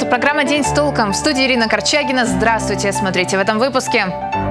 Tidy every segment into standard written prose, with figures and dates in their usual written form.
Это программа «День с толком». В студии Ирина Корчагина. Здравствуйте. Смотрите в этом выпуске.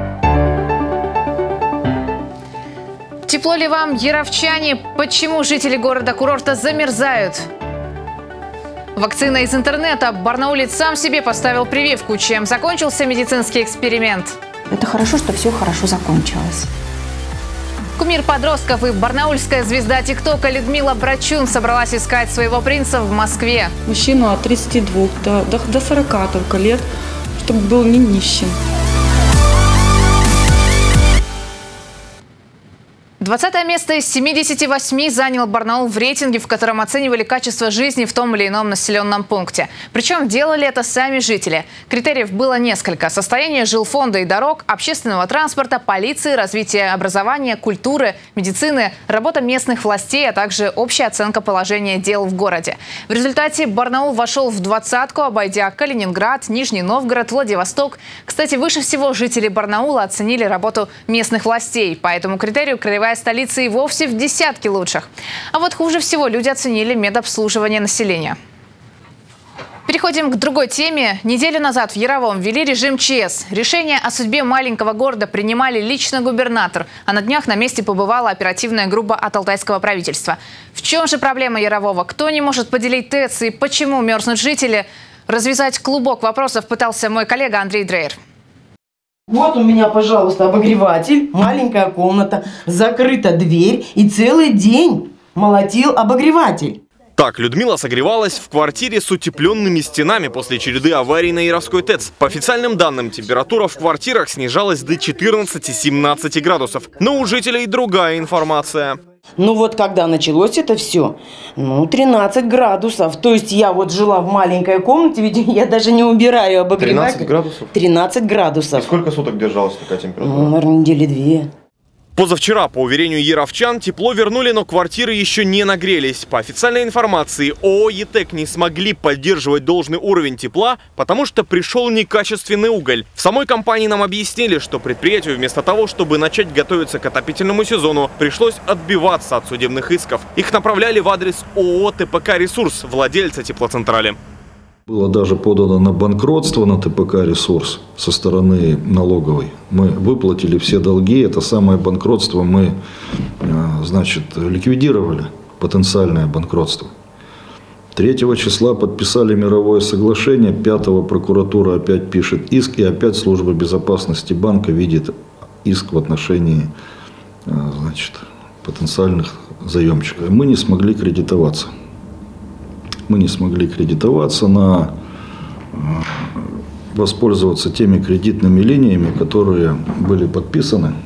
Тепло ли вам, яровчане? Почему жители города-курорта замерзают? Вакцина из интернета. Барнаулец сам себе поставил прививку. Чем закончился медицинский эксперимент? Это хорошо, что все хорошо закончилось. Кумир подростков и барнаульская звезда ТикТока Людмила Брачун собралась искать своего принца в Москве. Мужчину от 32 до 40 только лет, чтобы был не нищим. 20-е место из 78 занял Барнаул в рейтинге, в котором оценивали качество жизни в том или ином населенном пункте. Причем делали это сами жители. Критериев было несколько: состояние жилфонда и дорог, общественного транспорта, полиции, развитие образования, культуры, медицины, работа местных властей, а также общая оценка положения дел в городе. В результате Барнаул вошел в двадцатку, обойдя Калининград, Нижний Новгород, Владивосток. Кстати, выше всего жители Барнаула оценили работу местных властей. По этому критерию краевая столица и вовсе в десятке лучших. А вот хуже всего люди оценили медобслуживание населения. Переходим к другой теме. Неделю назад в Яровом ввели режим ЧС. Решение о судьбе маленького города принимали лично губернатор, а на днях на месте побывала оперативная группа от алтайского правительства. В чем же проблема Ярового? Кто не может поделить ТЭЦ и почему мерзнут жители? Развязать клубок вопросов пытался мой коллега Андрей Дрейер. Вот у меня, пожалуйста, обогреватель, маленькая комната, закрыта дверь и целый день молотил обогреватель. Так Людмила согревалась в квартире с утепленными стенами после череды аварий на Яровской ТЭЦ. По официальным данным, температура в квартирах снижалась до 14-17 градусов. Но у жителей другая информация. Ну вот когда началось это все, 13 градусов. То есть я вот жила в маленькой комнате, ведь я даже не убираю обогреватель. 13 градусов? 13 градусов. И сколько суток держалась такая температура? Наверное, недели 2. Позавчера, по уверению яровчан, тепло вернули, но квартиры еще не нагрелись. По официальной информации, ООО «ЕТЭК» не смогли поддерживать должный уровень тепла, потому что пришел некачественный уголь. В самой компании нам объяснили, что предприятию вместо того, чтобы начать готовиться к отопительному сезону, пришлось отбиваться от судебных исков. Их направляли в адрес ООО «ТПК Ресурс», владельца теплоцентрали. Было даже подано на банкротство на ТПК «Ресурс» со стороны налоговой. Мы выплатили все долги. Это самое банкротство мы, ликвидировали, потенциальное банкротство. 3 числа подписали мировое соглашение. 5-го прокуратура опять пишет иск. И опять служба безопасности банка видит иск в отношении потенциальных заемщиков. Мы не смогли кредитоваться. Воспользоваться теми кредитными линиями, которые были подписаны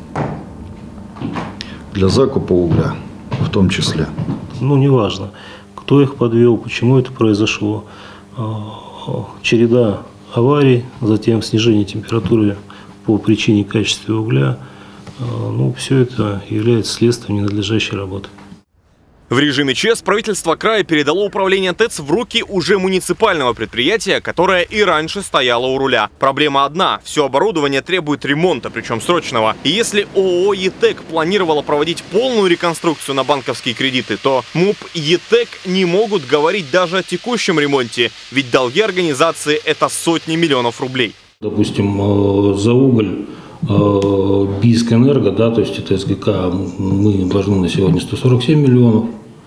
для закупа угля, в том числе. Неважно, кто их подвел, почему это произошло. Череда аварий, затем снижение температуры по причине качества угля. Все это является следствием ненадлежащей работы. В режиме ЧС правительство края передало управление ТЭЦ в руки уже муниципального предприятия, которое и раньше стояло у руля. Проблема одна – все оборудование требует ремонта, причем срочного. И если ООО «ЕТЭК» планировало проводить полную реконструкцию на банковские кредиты, то МУП «ЕТЭК» не могут говорить даже о текущем ремонте, ведь долги организации – это сотни миллионов рублей. Допустим, за уголь Бийскэнерго, то есть это СГК, мы должны на сегодня 147 миллионов.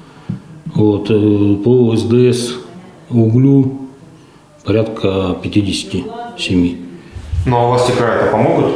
По СДС углю порядка 57. Ну а власти края помогут?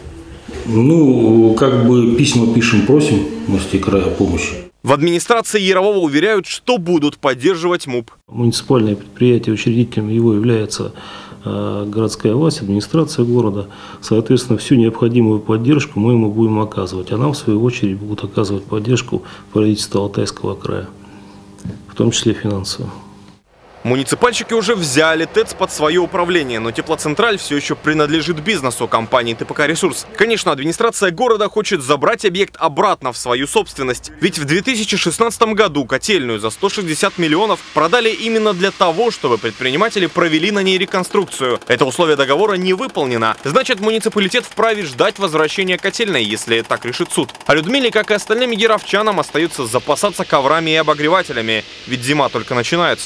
Письма пишем, просим власти края о помощи. В администрации Ярового уверяют, что будут поддерживать МУП. Муниципальное предприятие, учредителем его является городская власть, администрация города. Соответственно, всю необходимую поддержку мы ему будем оказывать. А нам, в свою очередь, будут оказывать поддержку правительства Алтайского края, в том числе финансовую. Муниципальщики уже взяли ТЭЦ под свое управление, но теплоцентраль все еще принадлежит бизнесу компании ТПК «Ресурс». Конечно, администрация города хочет забрать объект обратно в свою собственность. Ведь в 2016 году котельную за 160 миллионов продали именно для того, чтобы предприниматели провели на ней реконструкцию. Это условие договора не выполнено. Значит, муниципалитет вправе ждать возвращения котельной, если так решит суд. А Людмиле, как и остальным яровчанам, остается запасаться коврами и обогревателями, ведь зима только начинается.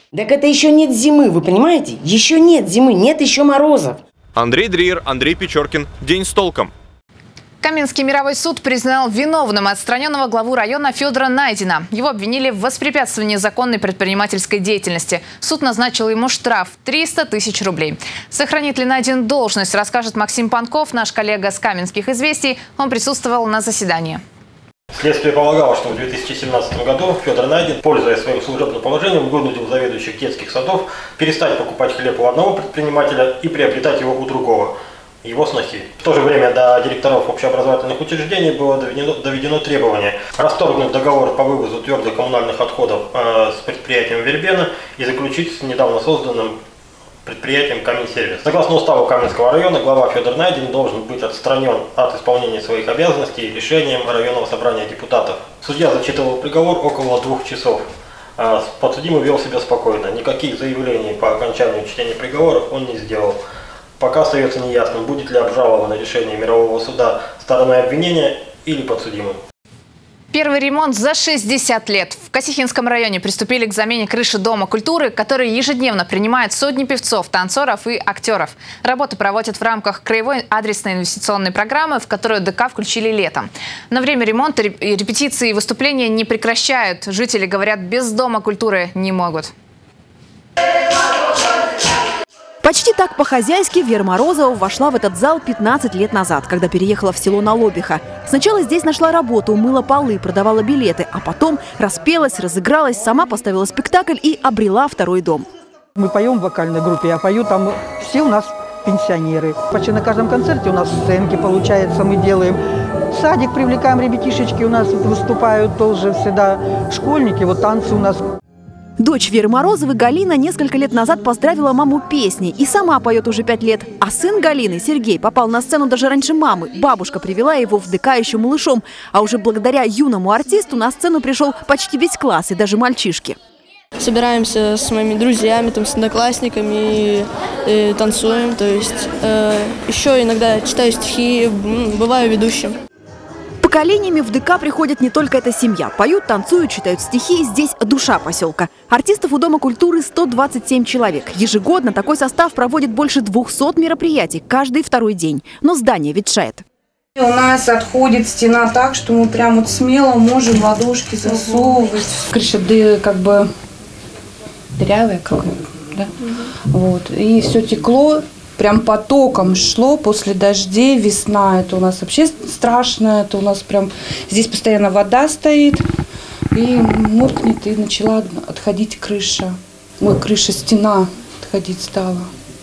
Так это еще нет зимы, вы понимаете? Еще нет зимы, нет еще морозов. Андрей Дриер, Андрей Печоркин. День с толком. Каменский мировой суд признал виновным отстраненного главу района Федора Найдина. Его обвинили в воспрепятствовании законной предпринимательской деятельности. Суд назначил ему штраф 300 тысяч рублей. Сохранит ли Найдин должность, расскажет Максим Панков, наш коллега с Каменских известий. Он присутствовал на заседании. Следствие полагало, что в 2017 году Федор Найдин, пользуясь своим служебным положением, вынудил заведующих детских садов перестать покупать хлеб у одного предпринимателя и приобретать его у другого. Его сносили. В то же время до директоров общеобразовательных учреждений было доведено требование расторгнуть договор по вывозу твердых коммунальных отходов с предприятием Вербена и заключить с недавно созданным предприятием Каменсервис. Согласно уставу Каменского района, глава Федор Найдин должен быть отстранен от исполнения своих обязанностей решением районного собрания депутатов. Судья зачитывал приговор около 2 часов. Подсудимый вел себя спокойно. Никаких заявлений по окончанию чтения приговоров он не сделал. Пока остается неясным, будет ли обжаловано решение мирового суда стороной обвинения или подсудимым. Первый ремонт за 60 лет. В Косихинском районе приступили к замене крыши Дома культуры, который ежедневно принимает сотни певцов, танцоров и актеров. Работы проводят в рамках краевой адресной инвестиционной программы, в которую ДК включили летом. На время ремонта репетиции и выступления не прекращают. Жители говорят, без Дома культуры не могут. Почти так по-хозяйски Вера Морозова вошла в этот зал 15 лет назад, когда переехала в село Налобиха. Сначала здесь нашла работу, мыла полы, продавала билеты, а потом распелась, разыгралась, сама поставила спектакль и обрела второй дом. Мы поем в вокальной группе, я пою, там все у нас пенсионеры. Почти на каждом концерте у нас сценки, получается, мы делаем. В садик привлекаем, ребятишечки у нас выступают тоже всегда, школьники, вот танцы у нас. Дочь Веры Морозовой, Галина, несколько лет назад поздравила маму песней и сама поет уже 5 лет. А сын Галины, Сергей, попал на сцену даже раньше мамы. Бабушка привела его в ДК еще малышом. А уже благодаря юному артисту на сцену пришел почти весь класс и даже мальчишки. Собираемся с моими друзьями, с одноклассниками и танцуем. То есть еще иногда читаю стихи, бываю ведущим. Поколениями в ДК приходит не только эта семья. Поют, танцуют, читают стихи. Здесь душа поселка. Артистов у Дома культуры 127 человек. Ежегодно такой состав проводит больше 200 мероприятий каждый второй день. Но здание ветшает. У нас отходит стена так, что мы прям вот смело можем ладошки засовывать. Крыша как бы дырявая какая-то, да? Вот. И все текло. Прям потоком шло после дождей, весна, это у нас вообще страшно, это у нас прям, здесь постоянно вода стоит, и мокнет, и начала отходить крыша. Ой, крыша, стена отходить стала.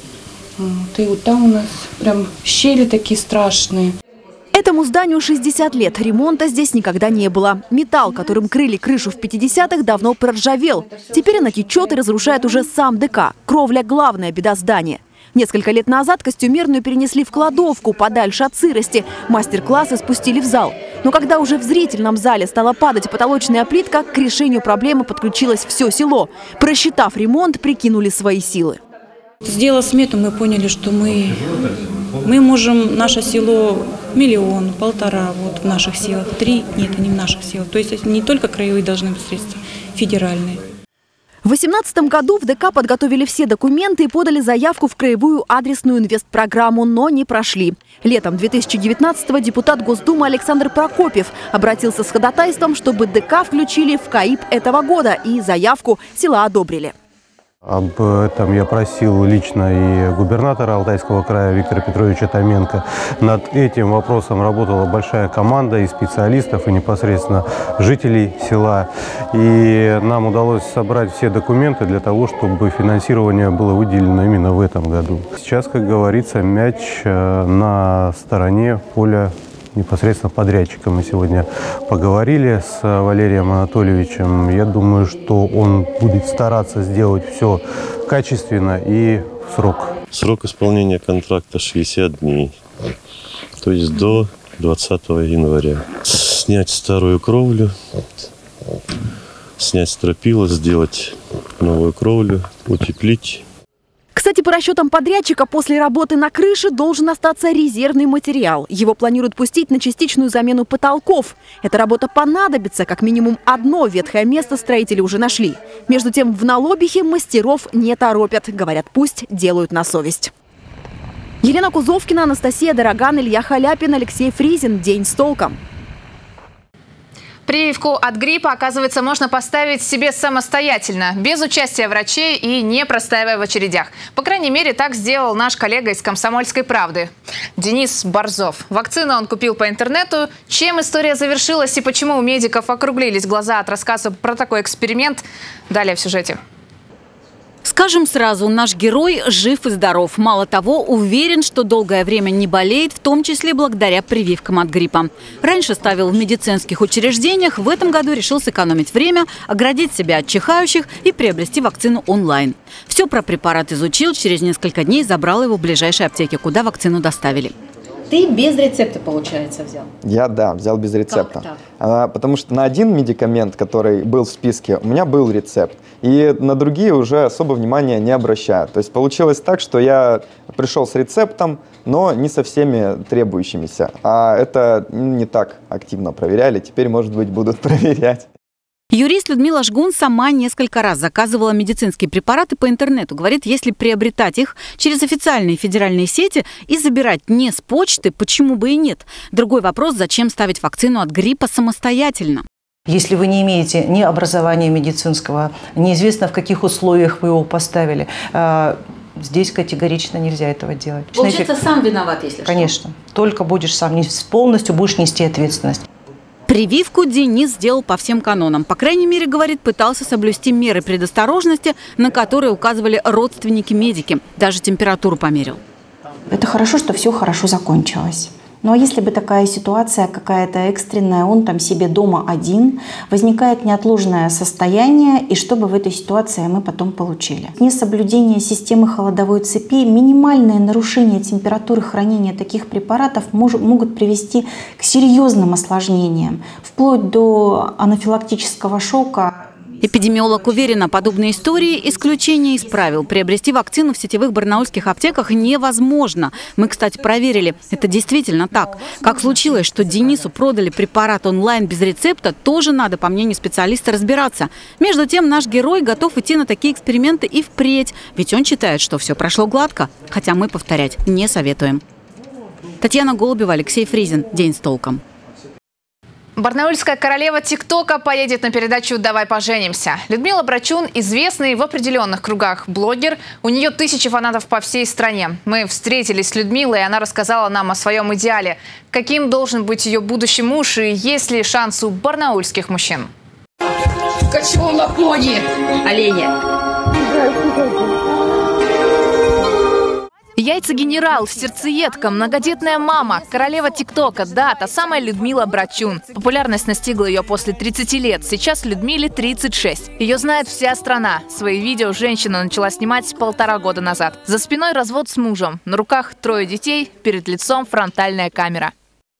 Вот, и вот там у нас прям щели такие страшные. Этому зданию 60 лет. Ремонта здесь никогда не было. Металл, которым крыли крышу в 50-х, давно проржавел. Теперь она течет и разрушает уже сам ДК. Кровля – главная беда здания. Несколько лет назад костюмерную перенесли в кладовку, подальше от сырости. Мастер-классы спустили в зал. Но когда уже в зрительном зале стала падать потолочная плитка, к решению проблемы подключилось все село. Просчитав ремонт, прикинули свои силы. Сделав смету, мы поняли, что мы можем наше село 1 миллион, 1,5 вот в наших силах, 3 нет, не в наших силах. То есть не только краевые должны быть средства, федеральные. В 2018 году в ДК подготовили все документы и подали заявку в краевую адресную инвестпрограмму, но не прошли. Летом 2019-го депутат Госдумы Александр Прокопьев обратился с ходатайством, чтобы ДК включили в КАИП этого года, и заявку села одобрили. Об этом я просил лично и губернатора Алтайского края Виктора Петровича Томенко. Над этим вопросом работала большая команда и специалистов, и непосредственно жителей села. И нам удалось собрать все документы для того, чтобы финансирование было выделено именно в этом году. Сейчас, как говорится, мяч на стороне поля непосредственно подрядчика. Мы сегодня поговорили с Валерием Анатольевичем. Я думаю, что он будет стараться сделать все качественно и в срок. Срок исполнения контракта 60 дней, то есть до 20 января. Снять старую кровлю, снять стропила, сделать новую кровлю, утеплить. Кстати, Кстати, по расчетам подрядчика, после работы на крыше должен остаться резервный материал. Его планируют пустить на частичную замену потолков. Эта работа понадобится. Как минимум одно ветхое место строители уже нашли. Между тем, в Налобихе мастеров не торопят. Говорят, пусть делают на совесть. Елена Кузовкина, Анастасия Дороган, Илья Халяпин, Алексей Фризин. День с толком. Прививку от гриппа, оказывается, можно поставить себе самостоятельно, без участия врачей и не простаивая в очередях. По крайней мере, так сделал наш коллега из «Комсомольской правды» Денис Борзов. Вакцину он купил по интернету. Чем история завершилась и почему у медиков округлились глаза от рассказа про такой эксперимент, далее в сюжете. Скажем сразу, наш герой жив и здоров. Мало того, уверен, что долгое время не болеет, в том числе благодаря прививкам от гриппа. Раньше ставил в медицинских учреждениях, в этом году решил сэкономить время, оградить себя от чихающих и приобрести вакцину онлайн. Все про препарат изучил, через несколько дней забрал его в ближайшей аптеке, куда вакцину доставили. Ты без рецепта, получается, взял? Я, да, взял без рецепта. Как так? Потому что на один медикамент, который был в списке, у меня был рецепт. И на другие уже особо внимания не обращаю. То есть получилось так, что я пришел с рецептом, но не со всеми требующимися. А это не так активно проверяли. Теперь, может быть, будут проверять. Юрист Людмила Жгун сама несколько раз заказывала медицинские препараты по интернету. Говорит, если приобретать их через официальные федеральные сети и забирать не с почты, почему бы и нет? Другой вопрос, зачем ставить вакцину от гриппа самостоятельно? Если вы не имеете ни образования медицинского, неизвестно, в каких условиях вы его поставили, здесь категорично нельзя этого делать. Получается, сам виноват, если что? Конечно. Только будешь сам, полностью будешь нести ответственность. Прививку Денис сделал по всем канонам. По крайней мере, говорит, пытался соблюсти меры предосторожности, на которые указывали родственники-медики. Даже температуру померил. Это хорошо, что все хорошо закончилось. Ну а если бы такая ситуация какая-то экстренная, он там себе дома один, возникает неотложное состояние, и что бы в этой ситуации мы потом получили? Несоблюдение системы холодовой цепи, минимальное нарушение температуры хранения таких препаратов могут привести к серьезным осложнениям, вплоть до анафилактического шока. Эпидемиолог уверена, подобные истории исключение из правил. Приобрести вакцину в сетевых барнаульских аптеках невозможно. Мы, кстати, проверили. Это действительно так. Как случилось, что Денису продали препарат онлайн без рецепта, тоже надо, по мнению специалиста, разбираться. Между тем, наш герой готов идти на такие эксперименты и впредь. Ведь он считает, что все прошло гладко. Хотя мы повторять не советуем. Татьяна Голубева, Алексей Фризин. День с толком. Барнаульская королева ТикТока поедет на передачу «Давай поженимся». Людмила Брачун – известный в определенных кругах блогер. У нее тысячи фанатов по всей стране. Мы встретились с Людмилой, и она рассказала нам о своем идеале. Каким должен быть ее будущий муж и есть ли шанс у барнаульских мужчин? Качу на пони! Оленя! Яйца-генерал, сердцеедка, многодетная мама, королева ТикТока, да, та самая Людмила Брачун. Популярность настигла ее после 30 лет, сейчас Людмиле 36. Ее знает вся страна. Свои видео женщина начала снимать 1,5 года назад. За спиной развод с мужем, на руках 3 детей, перед лицом фронтальная камера.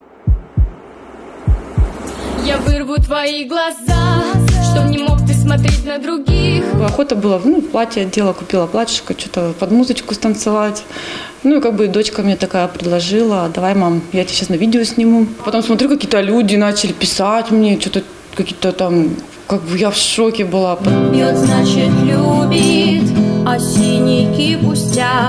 Я вырву твои глаза, чтоб не мог ты смотреть на других. Охота была, платье одела, купила платьишко, что-то под музычку станцевать. Ну и как бы дочка мне такая предложила: давай, мам, я тебя сейчас на видео сниму. Потом смотрю, какие-то люди начали писать мне, что-то какие-то там, как бы я в шоке была. Бьет, значит, любит, а синяки пустяк.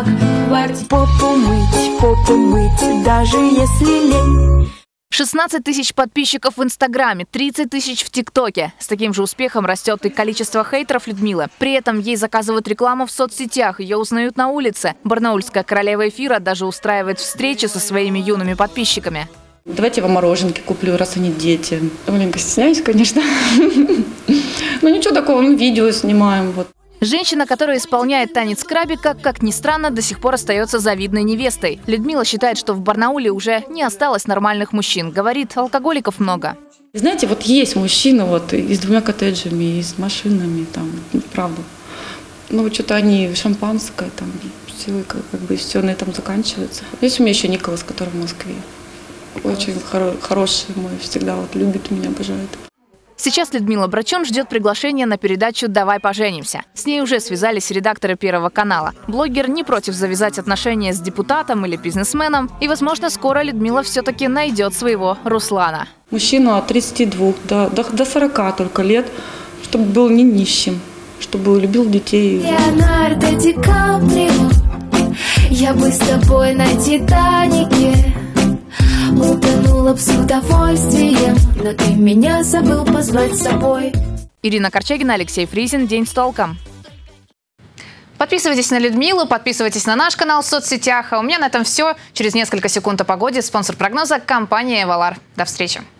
Попу мыть, даже если лень. 16 тысяч подписчиков в Инстаграме, 30 тысяч в ТикТоке. С таким же успехом растет и количество хейтеров Людмилы. При этом ей заказывают рекламу в соцсетях, ее узнают на улице. Барнаульская королева эфира даже устраивает встречи со своими юными подписчиками. Давайте я вам мороженки куплю, раз они дети. Маленько стесняюсь, конечно. Но ничего такого, мы видео снимаем. Вот. Женщина, которая исполняет танец крабика, как ни странно, до сих пор остается завидной невестой. Людмила считает, что в Барнауле уже не осталось нормальных мужчин. Говорит, алкоголиков много. Знаете, вот есть мужчины вот и с 2 коттеджами, и с машинами, там, правда. Ну вот что-то они шампанское, там, все, как бы все на этом заканчивается. Есть у меня еще Николас, который в Москве. Очень хороший мой, всегда вот любит меня, обожает. Сейчас Людмила Брачун ждет приглашения на передачу «Давай поженимся». С ней уже связались редакторы Первого канала. Блогер не против завязать отношения с депутатом или бизнесменом. И, возможно, скоро Людмила все-таки найдет своего Руслана. Мужчину от 32 до 40 только лет, чтобы был не нищим, чтобы любил детей. Леонардо Ди Каприо, я бы с тобой на Титанике утонула б с удовольствием, но ты меня забыл позвать с собой. Ирина Корчагина, Алексей Фризин. День с толком. Подписывайтесь на Людмилу, подписывайтесь на наш канал в соцсетях. А у меня на этом все. Через несколько секунд о погоде. Спонсор прогноза – компания «Эвалар». До встречи.